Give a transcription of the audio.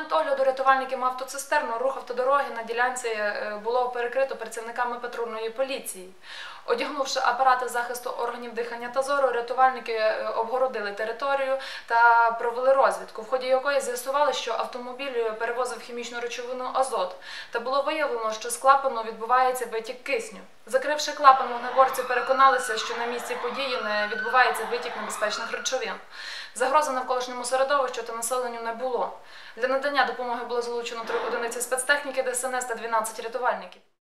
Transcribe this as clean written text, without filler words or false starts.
момент огляду рятувальників автоцистерну рух автодороги на ділянці було перекрито працівниками патрульної поліції. Одягнувши апарати захисту органів дихання та зору, рятувальники обгородили територію та провели розвідку, в ході якої з'ясували, що автомобіль перевозив хімічну речовину азот, та було виявлено, що з клапану відбувається витік кисню. Закривши клапан, вогнеборці переконалися, що на місці події не відбувається витік небезпечних речовин. Загрози навколишньому середовищу та населенню не було. Для надання допомоги було залучено 3 одиниці спецтехніки ДСНС та 12 рятувальників.